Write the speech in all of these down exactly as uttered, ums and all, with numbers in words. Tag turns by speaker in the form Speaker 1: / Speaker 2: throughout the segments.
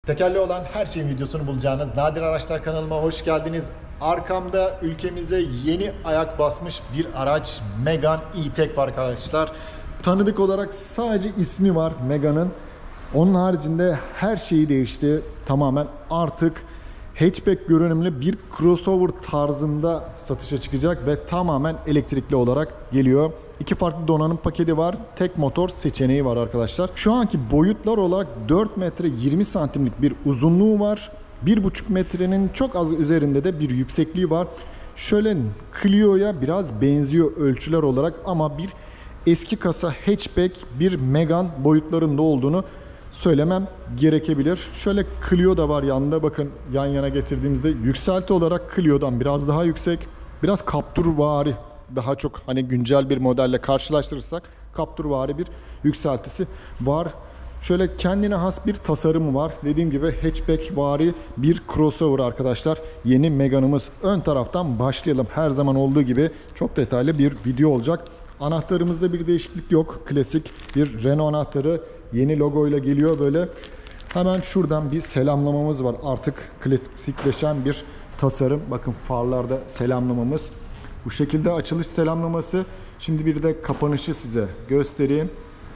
Speaker 1: Tekerli olan her şeyin videosunu bulacağınız Nadir Araçlar kanalıma hoş geldiniz. Arkamda ülkemize yeni ayak basmış bir araç Megane E-Tech var arkadaşlar. Tanıdık olarak sadece ismi var Megane'ın. Onun haricinde her şeyi değişti. Tamamen artık hatchback görünümlü bir crossover tarzında satışa çıkacak ve tamamen elektrikli olarak geliyor. İki farklı donanım paketi var. Tek motor seçeneği var arkadaşlar. Şu anki boyutlar olarak dört metre yirmi santimlik bir uzunluğu var. bir buçuk metrenin çok az üzerinde de bir yüksekliği var. Şöyle Clio'ya biraz benziyor ölçüler olarak ama bir eski kasa hatchback bir Megane boyutlarında olduğunu söylemem gerekebilir. Şöyle Clio da var yanında, bakın yan yana getirdiğimizde yükselti olarak Clio'dan biraz daha yüksek. Biraz Capturvari, daha çok hani güncel bir modelle karşılaştırırsak Capturvari bir yükseltisi var. Şöyle kendine has bir tasarımı var. Dediğim gibi hatchback vari bir crossover arkadaşlar. Yeni Megane'ımız. Ön taraftan başlayalım. Her zaman olduğu gibi çok detaylı bir video olacak. Anahtarımızda bir değişiklik yok. Klasik bir Renault anahtarı. Yeni logoyla geliyor böyle. Hemen şuradan bir selamlamamız var. Artık klasikleşen bir tasarım. Bakın farlarda selamlamamız. Bu şekilde açılış selamlaması. Şimdi bir de kapanışı size göstereyim.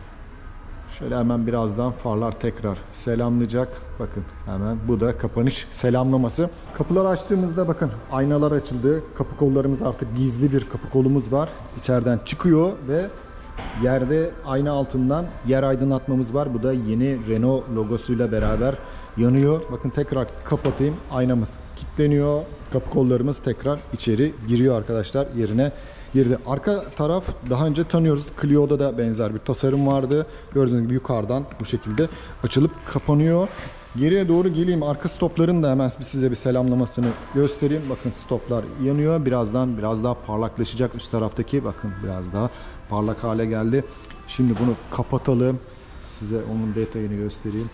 Speaker 1: Şöyle hemen birazdan farlar tekrar selamlayacak. Bakın hemen bu da kapanış selamlaması. Kapıları açtığımızda bakın aynalar açıldı. Kapı kollarımız artık gizli bir kapı kolumuz var. İçeriden çıkıyor ve yerde ayna altından yer aydınlatmamız var. Bu da yeni Renault logosuyla beraber yanıyor. Bakın tekrar kapatayım. Aynamız kilitleniyor. Kapı kollarımız tekrar içeri giriyor arkadaşlar, yerine girdi. Arka taraf daha önce tanıyoruz. Clio'da da benzer bir tasarım vardı. Gördüğünüz gibi yukarıdan bu şekilde açılıp kapanıyor. Geriye doğru geleyim. Arka stopların da hemen size bir selamlamasını göstereyim. Bakın stoplar yanıyor. Birazdan biraz daha parlaklaşacak üst taraftaki. Bakın biraz daha parlak hale geldi. Şimdi bunu kapatalım. Size onun detayını göstereyim.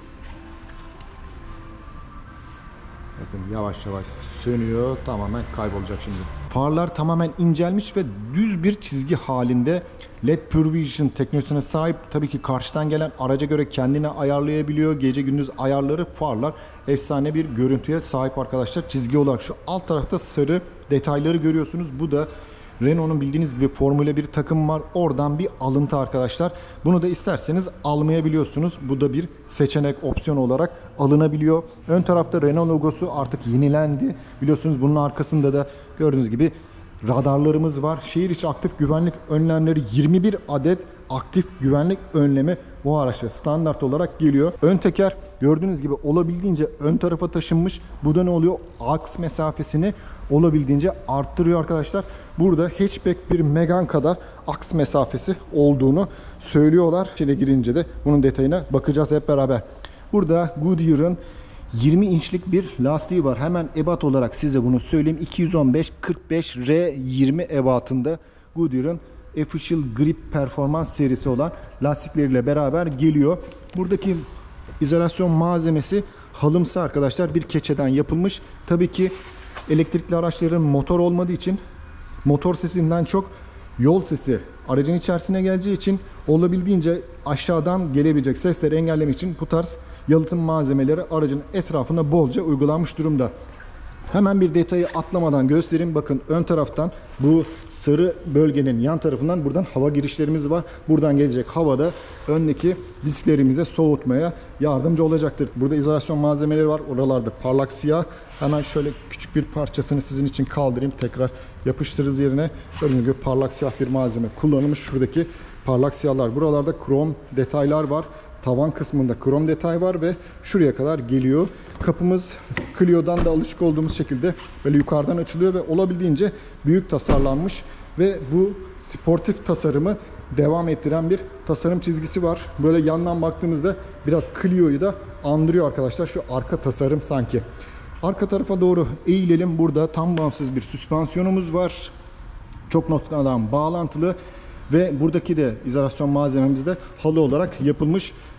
Speaker 1: Bakın yavaş yavaş sönüyor. Tamamen kaybolacak şimdi. Farlar tamamen incelmiş ve düz bir çizgi halinde. L E D Pure Vision teknolojisine sahip. Tabii ki karşıdan gelen araca göre kendine ayarlayabiliyor. Gece gündüz ayarları, farlar efsane bir görüntüye sahip arkadaşlar. Çizgi olarak şu alt tarafta sarı detayları görüyorsunuz. Bu da Renault'un bildiğiniz gibi Formula bir takım var. Oradan bir alıntı arkadaşlar. Bunu da isterseniz almayabiliyorsunuz. Bu da bir seçenek, opsiyon olarak alınabiliyor. Ön tarafta Renault logosu artık yenilendi. Biliyorsunuz bunun arkasında da gördüğünüz gibi radarlarımız var. Şehir içi aktif güvenlik önlemleri, yirmi bir adet aktif güvenlik önlemi bu araçta standart olarak geliyor. Ön teker gördüğünüz gibi olabildiğince ön tarafa taşınmış. Bu da ne oluyor? Aks mesafesini olabildiğince arttırıyor arkadaşlar. Burada hatchback bir Megane kadar aks mesafesi olduğunu söylüyorlar. İçine girince de bunun detayına bakacağız hep beraber. Burada Goodyear'ın yirmi inçlik bir lastiği var. Hemen ebat olarak size bunu söyleyeyim. iki yüz on beş kırk beş R yirmi ebatında Goodyear'ın Official Grip Performans serisi olan lastikleriyle beraber geliyor. Buradaki izolasyon malzemesi halımsı arkadaşlar, bir keçeden yapılmış. Tabii ki elektrikli araçların motor olmadığı için motor sesinden çok yol sesi aracın içerisine geleceği için olabildiğince aşağıdan gelebilecek sesleri engellemek için bu tarz yalıtım malzemeleri aracın etrafına bolca uygulanmış durumda. Hemen bir detayı atlamadan göstereyim. Bakın ön taraftan bu sarı bölgenin yan tarafından buradan hava girişlerimiz var. Buradan gelecek havada öndeki disklerimize soğutmaya yardımcı olacaktır. Burada izolasyon malzemeleri var. Oralarda parlak siyah. Hemen şöyle küçük bir parçasını sizin için kaldırayım. Tekrar yapıştırırız yerine. Gördüğünüz gibi parlak siyah bir malzeme kullanılmış. Şuradaki parlak siyahlar. Buralarda krom detaylar var. Tavan kısmında krom detay var ve şuraya kadar geliyor. Kapımız Clio'dan da alışık olduğumuz şekilde böyle yukarıdan açılıyor ve olabildiğince büyük tasarlanmış ve bu sportif tasarımı devam ettiren bir tasarım çizgisi var. Böyle yandan baktığımızda biraz Clio'yu da andırıyor arkadaşlar. Şu arka tasarım sanki. Arka tarafa doğru eğilelim. Burada tam bağımsız bir süspansiyonumuz var. Çok noktadan bağlantılı. Ve buradaki de izolasyon malzememiz de halı olarak yapılmış.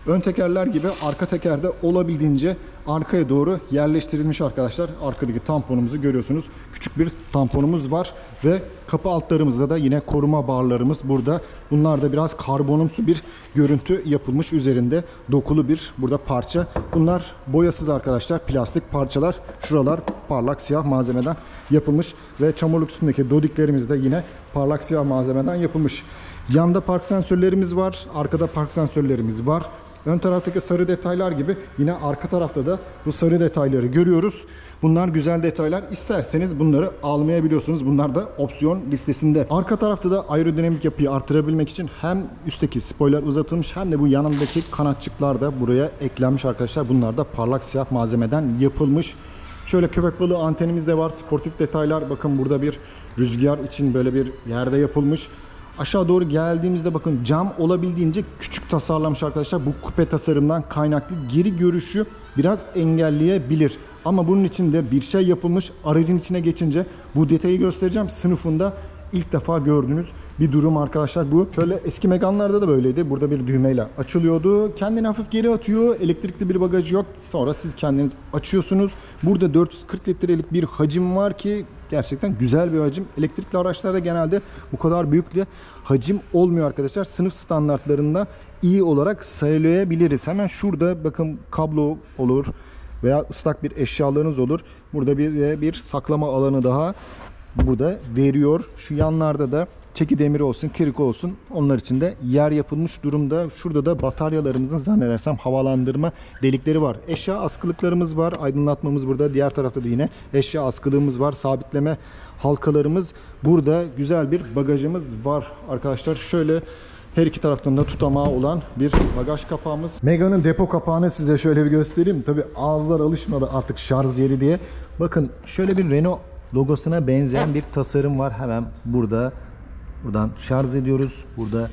Speaker 1: ön tekerler gibi arka tekerde olabildiğince arkaya doğru yerleştirilmiş arkadaşlar. Arkadaki tamponumuzu görüyorsunuz. Küçük bir tamponumuz var ve kapı altlarımızda da yine koruma barlarımız burada. Bunlar da biraz karbonumsu bir görüntü yapılmış, üzerinde dokulu bir burada parça. Bunlar boyasız arkadaşlar, plastik parçalar. Şuralar parlak siyah malzemeden yapılmış ve çamurluk üstündeki dodiklerimiz de yine parlak siyah malzemeden yapılmış. Yanda park sensörlerimiz var, arkada park sensörlerimiz var. Ön taraftaki sarı detaylar gibi yine arka tarafta da bu sarı detayları görüyoruz. Bunlar güzel detaylar. İsterseniz bunları almayabiliyorsunuz. Bunlar da opsiyon listesinde. Arka tarafta da aerodinamik yapıyı artırabilmek için hem üstteki spoiler uzatılmış hem de bu yanındaki kanatçıklar da buraya eklenmiş arkadaşlar. Bunlar da parlak siyah malzemeden yapılmış. Şöyle köpek balığı antenimiz de var. Sportif detaylar. Bakın burada bir rüzgar için böyle bir yerde yapılmış. Aşağı doğru geldiğimizde bakın cam olabildiğince küçük tasarlamış arkadaşlar. Bu kupe tasarımdan kaynaklı geri görüşü biraz engelleyebilir. Ama bunun için de bir şey yapılmış. Aracın içine geçince bu detayı göstereceğim. Sınıfında ilk defa gördüğünüz bir durum arkadaşlar bu. Şöyle eski Megane'larda da böyleydi. Burada bir düğmeyle açılıyordu. Kendini hafif geri atıyor. Elektrikli bir bagajı yok. Sonra siz kendiniz açıyorsunuz. Burada dört yüz kırk litrelik bir hacim var ki gerçekten güzel bir hacim. Elektrikli araçlarda genelde bu kadar büyük bir hacim olmuyor arkadaşlar. Sınıf standartlarında iyi olarak sayılayabiliriz. Hemen şurada bakın kablo olur veya ıslak bir eşyalarınız olur. Burada bir bir saklama alanı daha burada veriyor. Şu yanlarda da çeki demiri olsun, kirik olsun, onlar için de yer yapılmış durumda. Şurada da bataryalarımızın zannedersem havalandırma delikleri var. Eşya askılıklarımız var. Aydınlatmamız burada. Diğer tarafta da yine eşya askılığımız var. Sabitleme halkalarımız. Burada güzel bir bagajımız var arkadaşlar. Şöyle her iki taraftan da tutamağı olan bir bagaj kapağımız. Megane'ın depo kapağını size şöyle bir göstereyim. Tabi ağızlar alışmadı artık şarj yeri diye. Bakın şöyle bir Renault logosuna benzeyen bir tasarım var. Hemen burada. Buradan şarj ediyoruz. Burada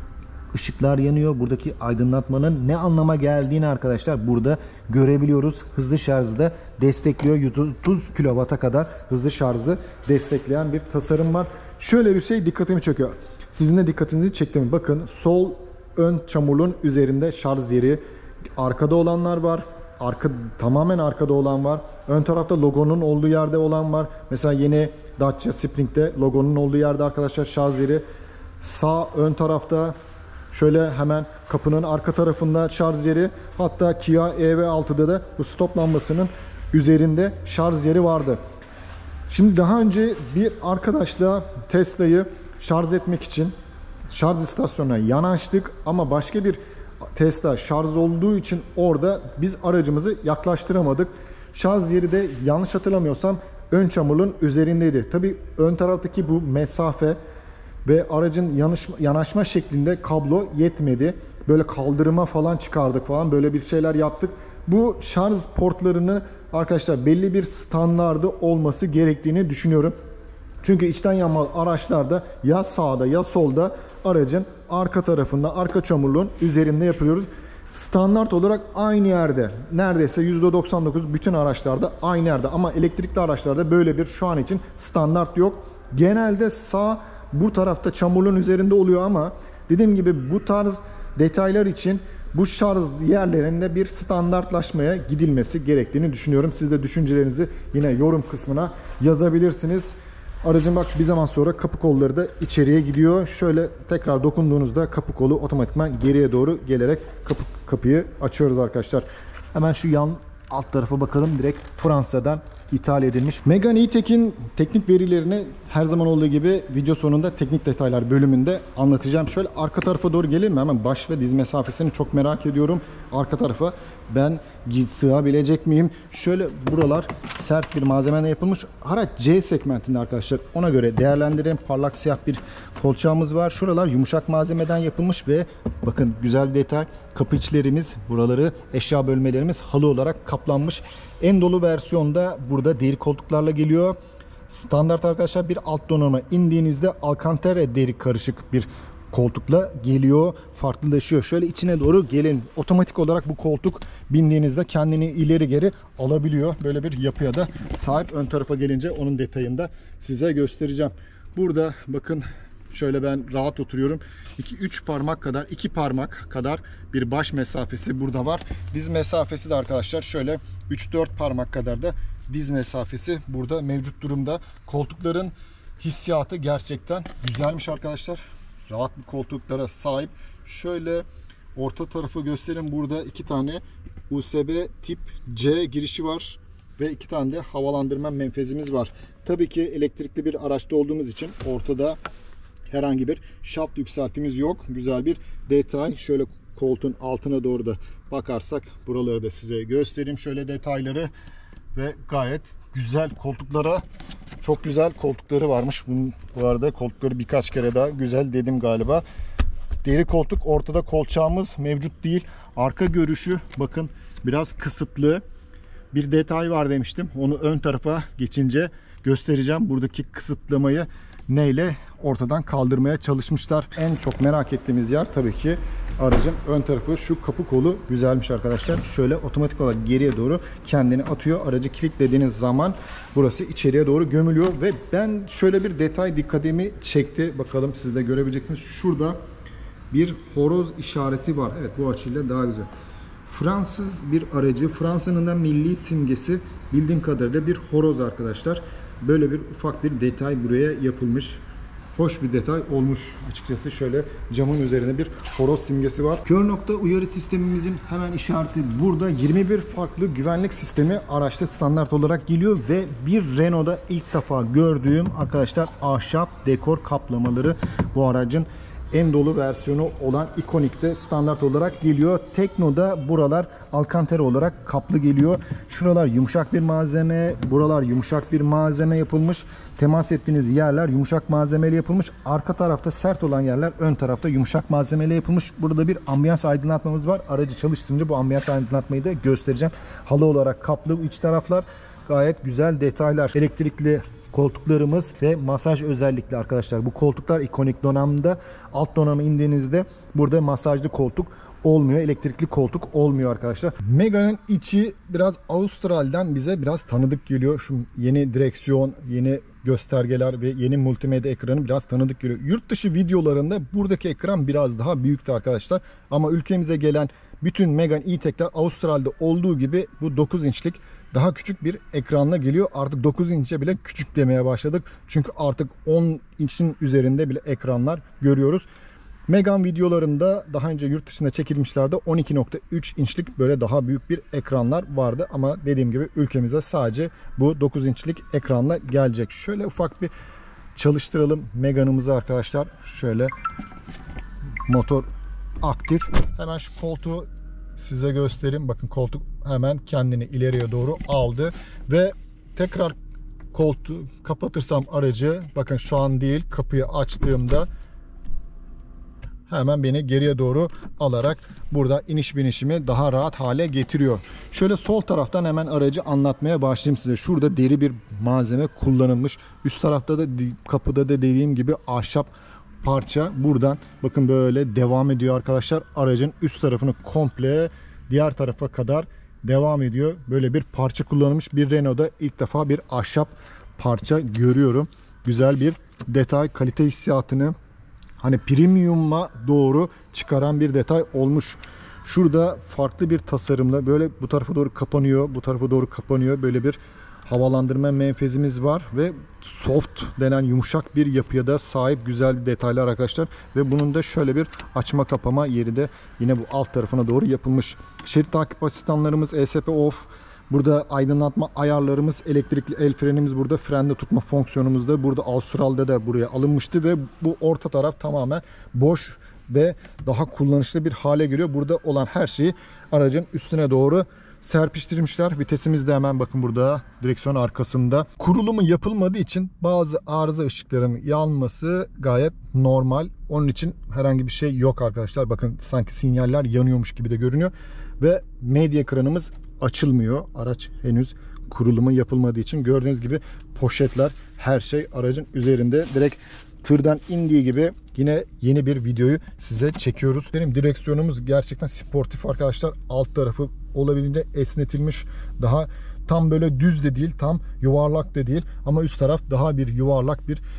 Speaker 1: ışıklar yanıyor. Buradaki aydınlatmanın ne anlama geldiğini arkadaşlar burada görebiliyoruz. Hızlı şarjı da destekliyor. yüz otuz kilovata kadar hızlı şarjı destekleyen bir tasarım var. Şöyle bir şey dikkatimi çekiyor. Sizin de dikkatinizi çekti mi? Bakın sol ön çamurluğun üzerinde şarj yeri. Arkada olanlar var. Arka, tamamen arkada olan var. Ön tarafta logonun olduğu yerde olan var. Mesela yeni Dacia Spring'de logonun olduğu yerde arkadaşlar şarj yeri. Sağ ön tarafta şöyle hemen kapının arka tarafında şarj yeri. Hatta Kia E V altıda da bu stop lambasının üzerinde şarj yeri vardı. Şimdi daha önce bir arkadaşla Tesla'yı şarj etmek için şarj istasyonuna yanaştık ama başka bir Tesla şarj olduğu için orada biz aracımızı yaklaştıramadık. Şarj yeri de yanlış hatırlamıyorsam ön çamurluğun üzerindeydi. Tabii ön taraftaki bu mesafe ve aracın yanışma, yanaşma şeklinde kablo yetmedi. Böyle kaldırıma falan çıkardık falan, böyle bir şeyler yaptık. Bu şarj portlarını arkadaşlar belli bir standardı olması gerektiğini düşünüyorum. Çünkü içten yanmalı araçlarda ya sağda ya solda aracın arka tarafında, arka çamurluğun üzerinde yapıyoruz. Standart olarak aynı yerde. Neredeyse yüzde doksan dokuz bütün araçlarda aynı yerde. Ama elektrikli araçlarda böyle bir şu an için standart yok. Genelde sağ bu tarafta çamurluğun üzerinde oluyor ama dediğim gibi bu tarz detaylar için bu şarj yerlerinde bir standartlaşmaya gidilmesi gerektiğini düşünüyorum. Siz de düşüncelerinizi yine yorum kısmına yazabilirsiniz. Aracın bak bir zaman sonra kapı kolları da içeriye gidiyor. Şöyle tekrar dokunduğunuzda kapı kolu otomatikman geriye doğru gelerek kapı, kapıyı açıyoruz arkadaşlar. Hemen şu yan alt tarafa bakalım. Direkt Fransa'dan ithal edilmiş. Megane E-Tech'in teknik verilerini her zaman olduğu gibi video sonunda teknik detaylar bölümünde anlatacağım. Şöyle arka tarafa doğru gelelim mi? Hemen baş ve diz mesafesini çok merak ediyorum. Arka tarafa ben sığabilecek miyim? Şöyle buralar sert bir malzemeden yapılmış. Araç C segmentinde arkadaşlar. Ona göre değerlendirelim. Parlak siyah bir kolçağımız var. Şuralar yumuşak malzemeden yapılmış ve bakın güzel bir detay. Kapı içlerimiz, buraları eşya bölmelerimiz halı olarak kaplanmış. En dolu versiyonda burada deri koltuklarla geliyor. Standart arkadaşlar bir alt donanıma indiğinizde Alcantara deri karışık bir koltukla geliyor. Farklılaşıyor. Şöyle içine doğru gelin. Otomatik olarak bu koltuk bindiğinizde kendini ileri geri alabiliyor. Böyle bir yapıya da sahip. Ön tarafa gelince onun detayını da size göstereceğim. Burada bakın Şöyle ben rahat oturuyorum. iki üç parmak kadar, iki parmak kadar bir baş mesafesi burada var. Diz mesafesi de arkadaşlar şöyle üç dört parmak kadar da diz mesafesi burada mevcut durumda. Koltukların hissiyatı gerçekten güzelmiş arkadaşlar. Rahat bir koltuklara sahip. Şöyle orta tarafı göstereyim. Burada iki tane U S B tip C girişi var ve iki tane de havalandırma menfezimiz var. Tabii ki elektrikli bir araçta olduğumuz için ortada herhangi bir şaft yükseltimiz yok. Güzel bir detay. Şöyle koltuğun altına doğru da bakarsak buraları da size göstereyim. Şöyle detayları ve gayet güzel koltuklara, çok güzel koltukları varmış. Bunun, bu arada koltukları birkaç kere daha güzel dedim galiba. Deri koltuk, ortada kolçağımız mevcut değil. Arka görüşü bakın biraz kısıtlı. Bir detay var demiştim. Onu ön tarafa geçince göstereceğim. Buradaki kısıtlamayı neyle ortadan kaldırmaya çalışmışlar. En çok merak ettiğimiz yer tabii ki aracın ön tarafı. Şu kapı kolu güzelmiş arkadaşlar. Şöyle otomatik olarak geriye doğru kendini atıyor. Aracı kilitlediğiniz zaman burası içeriye doğru gömülüyor ve ben şöyle bir detay dikkatimi çekti. Bakalım siz de görebileceksiniz. Şurada bir horoz işareti var. Evet, bu açıyla daha güzel. Fransız bir aracı. Fransa'nın da milli simgesi bildiğim kadarıyla bir horoz arkadaşlar. Böyle bir ufak bir detay buraya yapılmış. Hoş bir detay olmuş açıkçası. Şöyle camın üzerine bir horoz simgesi var. Kör nokta uyarı sistemimizin hemen işareti burada. yirmi bir farklı güvenlik sistemi araçta standart olarak geliyor ve bir Renault'da ilk defa gördüğüm arkadaşlar ahşap dekor kaplamaları bu aracın en dolu versiyonu olan Iconic'te standart olarak geliyor. Tekno'da buralar Alcantara olarak kaplı geliyor. Şuralar yumuşak bir malzeme, buralar yumuşak bir malzeme yapılmış. Temas ettiğiniz yerler yumuşak malzemeyle yapılmış. Arka tarafta sert olan yerler ön tarafta yumuşak malzemeyle yapılmış. Burada bir ambiyans aydınlatmamız var. Aracı çalıştırınca bu ambiyans aydınlatmayı da göstereceğim. Halı olarak kaplı iç taraflar. Gayet güzel detaylar. Elektrikli koltuklarımız ve masaj özellikli arkadaşlar. Bu koltuklar ikonik donanımda. Alt donanıma indiğinizde burada masajlı koltuk olmuyor. Elektrikli koltuk olmuyor arkadaşlar. Mega'nın içi biraz Avustral'den bize biraz tanıdık geliyor. Şu yeni direksiyon, yeni göstergeler ve yeni multimedya ekranı biraz tanıdık geliyor. Yurt dışı videolarında buradaki ekran biraz daha büyüktü arkadaşlar. Ama ülkemize gelen bütün Megane E-Tech'ler Avustral'da olduğu gibi bu dokuz inçlik daha küçük bir ekranla geliyor. Artık dokuz inçe bile küçük demeye başladık. Çünkü artık on inçin üzerinde bile ekranlar görüyoruz. Megane videolarında daha önce yurt dışında çekilmişlerde on iki nokta üç inçlik böyle daha büyük bir ekranlar vardı. Ama dediğim gibi ülkemize sadece bu dokuz inçlik ekranla gelecek. Şöyle ufak bir çalıştıralım Megane'ımızı arkadaşlar. Şöyle motor aktif. Hemen şu koltuğu size göstereyim. Bakın koltuk hemen kendini ileriye doğru aldı ve tekrar koltuğu kapatırsam aracı, bakın şu an değil, kapıyı açtığımda hemen beni geriye doğru alarak burada iniş binişimi daha rahat hale getiriyor. Şöyle sol taraftan hemen aracı anlatmaya başlayayım size. Şurada deri bir malzeme kullanılmış. Üst tarafta da kapıda da dediğim gibi ahşap parça buradan bakın böyle devam ediyor arkadaşlar. Aracın üst tarafını komple diğer tarafa kadar devam ediyor. Böyle bir parça kullanılmış. Bir Renault'da ilk defa bir ahşap parça görüyorum. Güzel bir detay, kalite hissiyatını hani premium'a doğru çıkaran bir detay olmuş. Şurada farklı bir tasarımla böyle bu tarafa doğru kapanıyor, bu tarafa doğru kapanıyor. Böyle bir havalandırma menfezimiz var ve soft denen yumuşak bir yapıya da sahip güzel bir detaylar arkadaşlar. Ve bunun da şöyle bir açma kapama yeri de yine bu alt tarafına doğru yapılmış. Şerit takip asistanlarımız E S P off. Burada aydınlatma ayarlarımız, elektrikli el frenimiz burada, frende tutma fonksiyonumuz da burada Avustral'da da buraya alınmıştı ve bu orta taraf tamamen boş ve daha kullanışlı bir hale geliyor. Burada olan her şeyi aracın üstüne doğru serpiştirmişler. Vitesimiz de hemen bakın burada direksiyon arkasında. Kurulumu yapılmadığı için bazı arıza ışıklarının yanması gayet normal. Onun için herhangi bir şey yok arkadaşlar. Bakın sanki sinyaller yanıyormuş gibi de görünüyor. Ve medya ekranımız açılmıyor. Araç henüz kurulumu yapılmadığı için gördüğünüz gibi poşetler, her şey aracın üzerinde. Direkt tırdan indiği gibi yine yeni bir videoyu size çekiyoruz. Benim direksiyonumuz gerçekten sportif arkadaşlar. Alt tarafı olabildiğince esnetilmiş. Daha tam böyle düz de değil, tam yuvarlak da değil. Ama üst taraf daha bir yuvarlak bir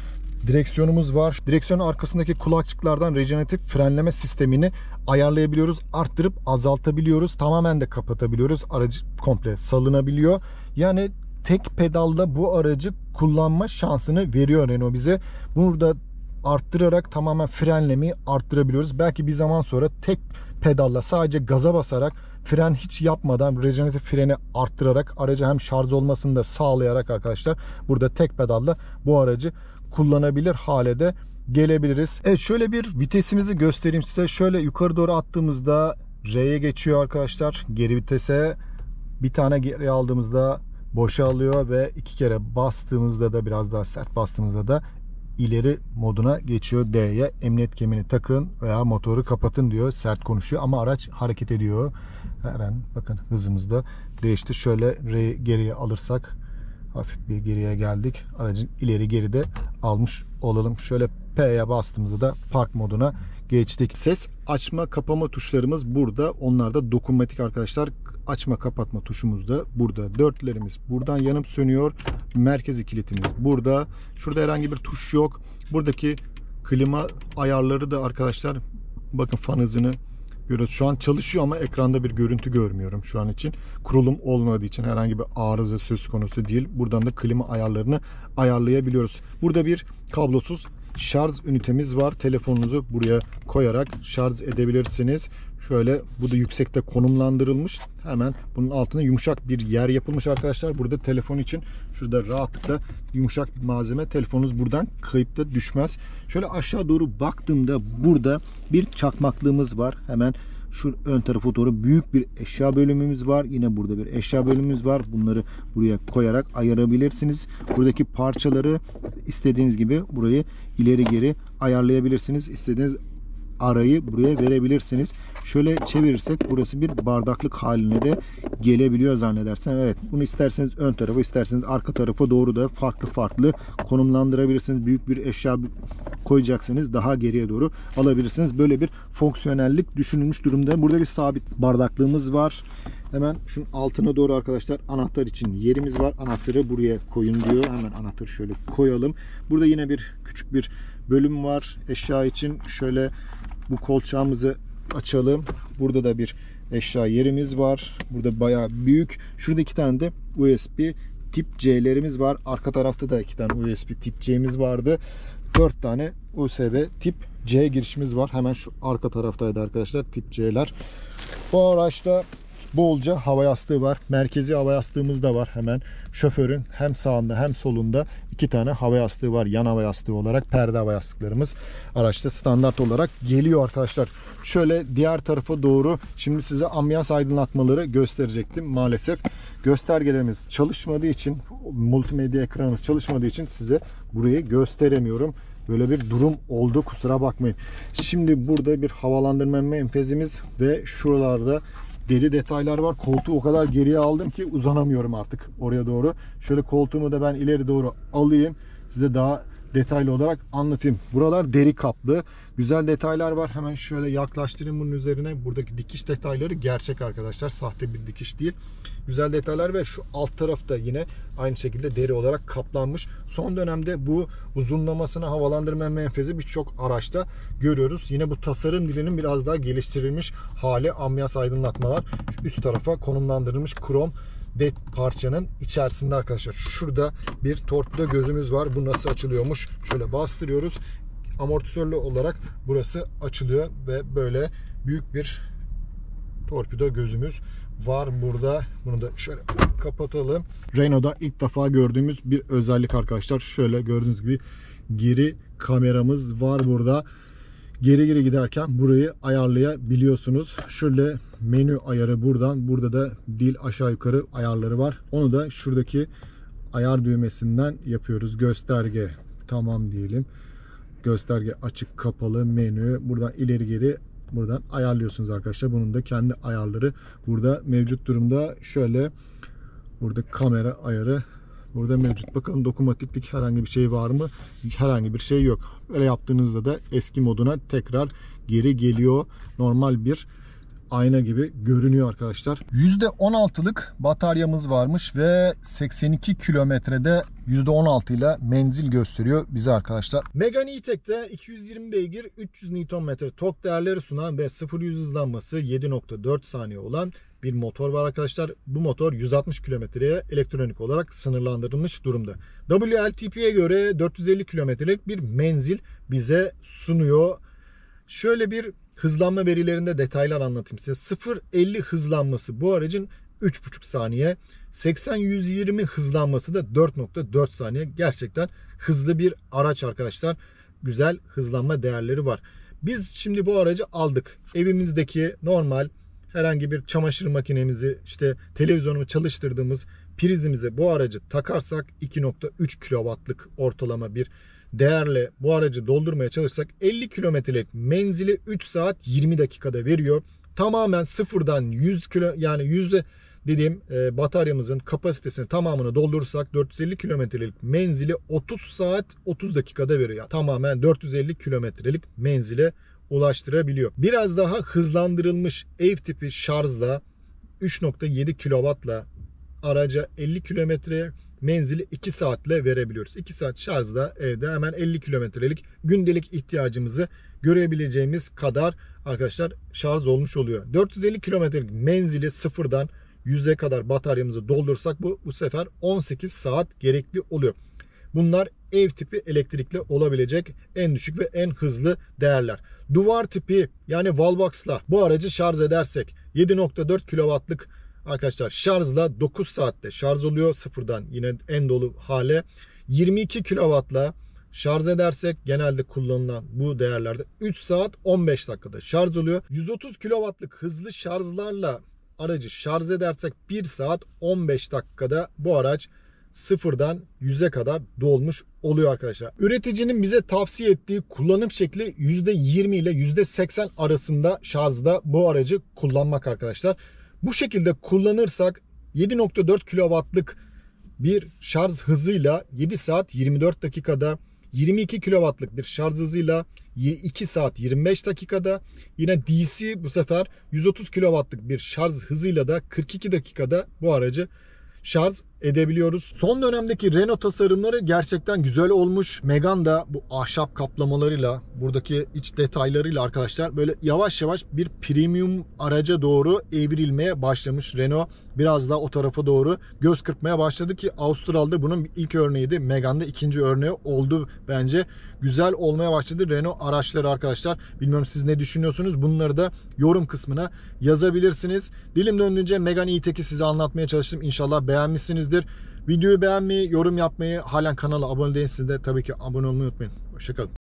Speaker 1: direksiyonumuz var. Direksiyonun arkasındaki kulakçıklardan rejeneratif frenleme sistemini ayarlayabiliyoruz. Arttırıp azaltabiliyoruz. Tamamen de kapatabiliyoruz. Aracı komple salınabiliyor. Yani tek pedalla bu aracı kullanma şansını veriyor Renault bize. Burada arttırarak tamamen frenlemeyi arttırabiliyoruz. Belki bir zaman sonra tek pedalla sadece gaza basarak, fren hiç yapmadan rejeneratif freni arttırarak aracı hem şarj olmasını da sağlayarak arkadaşlar burada tek pedalla bu aracı kullanabilir hale de gelebiliriz. Evet, şöyle bir vitesimizi göstereyim size. Şöyle yukarı doğru attığımızda R'ye geçiyor arkadaşlar. Geri vitese bir tane geri aldığımızda boşa alıyor ve iki kere bastığımızda da, biraz daha sert bastığımızda da ileri moduna geçiyor. D'ye emniyet kemerini takın veya motoru kapatın diyor. Sert konuşuyor ama araç hareket ediyor. Her an bakın hızımız da değişti. Şöyle R'yi geriye alırsak hafif bir geriye geldik. Aracın ileri geri de almış olalım. Şöyle P'ye bastığımızda da park moduna geçtik. Ses açma kapama tuşlarımız burada. Onlar da dokunmatik arkadaşlar. Açma kapatma tuşumuz da burada. Dörtlerimiz buradan yanıp sönüyor. Merkezi kilitimiz burada. Şurada herhangi bir tuş yok. Buradaki klima ayarları da arkadaşlar, bakın fan hızını görüyoruz. Şu an çalışıyor ama ekranda bir görüntü görmüyorum şu an için. Kurulum olmadığı için herhangi bir arıza söz konusu değil. Buradan da klima ayarlarını ayarlayabiliyoruz. Burada bir kablosuz şarj ünitemiz var. Telefonunuzu buraya koyarak şarj edebilirsiniz. Şöyle, bu da yüksekte konumlandırılmış. Hemen bunun altına yumuşak bir yer yapılmış arkadaşlar. Burada telefon için şurada rahatlıkla yumuşak bir malzeme. Telefonunuz buradan kayıp da düşmez. Şöyle aşağı doğru baktığımda burada bir çakmaklığımız var. Hemen şu ön tarafa doğru büyük bir eşya bölümümüz var. Yine burada bir eşya bölümümüz var. Bunları buraya koyarak ayarabilirsiniz. Buradaki parçaları istediğiniz gibi burayı ileri geri ayarlayabilirsiniz. İstediğiniz arayı buraya verebilirsiniz. Şöyle çevirirsek burası bir bardaklık haline de gelebiliyor zannedersem. Evet, bunu isterseniz ön tarafa, isterseniz arka tarafa doğru da farklı farklı konumlandırabilirsiniz. Büyük bir eşya koyacaksınız, daha geriye doğru alabilirsiniz. Böyle bir fonksiyonellik düşünülmüş durumda. Burada bir sabit bardaklığımız var. Hemen şunun altına doğru arkadaşlar anahtar için yerimiz var. Anahtarı buraya koyun diyor. Hemen anahtarı şöyle koyalım. Burada yine bir küçük bir bölüm var eşya için. Şöyle bu kolçağımızı açalım. Burada da bir eşya yerimiz var. Burada bayağı büyük. Şurada iki tane de U S B tip C'lerimiz var. Arka tarafta da iki tane U S B tip C'miz vardı. dört tane U S B tip C girişimiz var. Hemen şu arka taraftaydı arkadaşlar tip C'ler. Bu araçta bolca hava yastığı var. Merkezi hava yastığımız da var hemen. Şoförün hem sağında hem solunda iki tane hava yastığı var. Yan hava yastığı olarak perde hava yastıklarımız araçta standart olarak geliyor arkadaşlar. Şöyle diğer tarafa doğru şimdi size ambiyans aydınlatmaları gösterecektim. Maalesef göstergelerimiz çalışmadığı için, multimedya ekranımız çalışmadığı için size burayı gösteremiyorum. Böyle bir durum oldu, kusura bakmayın. Şimdi burada bir havalandırma menfezimiz ve şuralarda deri detaylar var. Koltuğu o kadar geriye aldım ki uzanamıyorum artık oraya doğru. Şöyle koltuğumu da ben ileri doğru alayım. Size daha detaylı olarak anlatayım. Buralar deri kaplı. Güzel detaylar var. Hemen şöyle yaklaştırayım bunun üzerine. Buradaki dikiş detayları gerçek arkadaşlar. Sahte bir dikiş değil. Güzel detaylar ve şu alt tarafta yine aynı şekilde deri olarak kaplanmış. Son dönemde bu uzunlamasına havalandırma menfezi birçok araçta görüyoruz. Yine bu tasarım dilinin biraz daha geliştirilmiş hali. Ambiyans aydınlatmalar şu üst tarafa konumlandırılmış krom det parçanın içerisinde arkadaşlar. Şurada bir torpido gözümüz var. Bu nasıl açılıyormuş? Şöyle bastırıyoruz. Amortisörlü olarak burası açılıyor ve böyle büyük bir torpido gözümüz var burada. Bunu da şöyle kapatalım. Renault'da ilk defa gördüğümüz bir özellik arkadaşlar. Şöyle gördüğünüz gibi geri kameramız var burada. Geri geri giderken burayı ayarlayabiliyorsunuz. Şöyle menü ayarı buradan. Burada da dil aşağı yukarı ayarları var. Onu da şuradaki ayar düğmesinden yapıyoruz. Gösterge tamam diyelim. Gösterge açık kapalı menü. Buradan ileri geri buradan ayarlıyorsunuz arkadaşlar. Bunun da kendi ayarları burada mevcut durumda. Şöyle burada kamera ayarı burada mevcut. Bakalım dokunmatiklik herhangi bir şey var mı? Herhangi bir şey yok. Böyle yaptığınızda da eski moduna tekrar geri geliyor. Normal bir ayna gibi görünüyor arkadaşlar. yüzde on altılık bataryamız varmış ve seksen iki kilometrede yüzde on altı ile menzil gösteriyor bize arkadaşlar. Megane E-Tech'te iki yüz yirmi beygir, üç yüz Newton metre tork değerleri sunan ve sıfır yüz hızlanması yedi nokta dört saniye olan bir motor var arkadaşlar. Bu motor yüz altmış kilometreye elektronik olarak sınırlandırılmış durumda. W L T P'ye göre dört yüz elli kilometrelik bir menzil bize sunuyor. Şöyle bir hızlanma verilerinde detaylar anlatayım size. sıfır elli hızlanması bu aracın üç buçuk saniye. seksen yüz yirmi hızlanması da dört nokta dört saniye. Gerçekten hızlı bir araç arkadaşlar. Güzel hızlanma değerleri var. Biz şimdi bu aracı aldık. Evimizdeki normal herhangi bir çamaşır makinemizi, işte televizyonumu çalıştırdığımız prizimize bu aracı takarsak iki nokta üç kilowattlık ortalama bir değerle bu aracı doldurmaya çalışsak elli kilometrelik menzili üç saat yirmi dakikada veriyor. Tamamen sıfırdan yüz kilo, yani yüzde dediğim e, bataryamızın kapasitesini tamamını doldurursak dört yüz elli kilometrelik menzili otuz saat otuz dakikada veriyor. Yani tamamen dört yüz elli kilometrelik menzile ulaştırabiliyor. Biraz daha hızlandırılmış ev tipi şarjla üç nokta yedi kilowattla araca elli kilometre menzili iki saatle verebiliyoruz. iki saat şarjda evde hemen elli kilometrelik gündelik ihtiyacımızı görebileceğimiz kadar arkadaşlar şarj olmuş oluyor. dört yüz elli kilometrelik menzili sıfırdan yüze kadar bataryamızı doldursak bu, bu sefer on sekiz saat gerekli oluyor. Bunlar ev tipi elektrikli olabilecek en düşük ve en hızlı değerler. Duvar tipi yani wallbox'la bu aracı şarj edersek yedi nokta dört kilowattlık arkadaşlar şarjla dokuz saatte şarj oluyor sıfırdan yine en dolu hale. yirmi iki kilowattla şarj edersek genelde kullanılan bu değerlerde üç saat on beş dakikada şarj oluyor. yüz otuz kilowattlık hızlı şarjlarla aracı şarj edersek bir saat on beş dakikada bu araç sıfırdan yüze kadar dolmuş oluyor arkadaşlar. Üreticinin bize tavsiye ettiği kullanım şekli yüzde yirmi ile yüzde seksen arasında şarjda bu aracı kullanmak arkadaşlar. Bu şekilde kullanırsak yedi nokta dört kilowattlık bir şarj hızıyla yedi saat yirmi dört dakikada, yirmi iki kilowattlık bir şarj hızıyla iki saat yirmi beş dakikada, yine D C bu sefer yüz otuz kilowattlık bir şarj hızıyla da kırk iki dakikada bu aracı şarj edebiliyoruz. Son dönemdeki Renault tasarımları gerçekten güzel olmuş. Megane da bu ahşap kaplamalarıyla, buradaki iç detaylarıyla arkadaşlar böyle yavaş yavaş bir premium araca doğru evrilmeye başlamış. Renault biraz daha o tarafa doğru göz kırpmaya başladı ki Avustralya'da bunun ilk örneğiydi. Megane'da ikinci örneği oldu bence. Güzel olmaya başladı Renault araçları arkadaşlar. Bilmiyorum siz ne düşünüyorsunuz? Bunları da yorum kısmına yazabilirsiniz. Dilim döndüğünce Megane E-Tech'i size anlatmaya çalıştım. İnşallah beğenmişsinizdir. Videoyu beğenmeyi, yorum yapmayı, halen kanala abone değilseniz de tabii ki abone olmayı unutmayın. Hoşçakalın.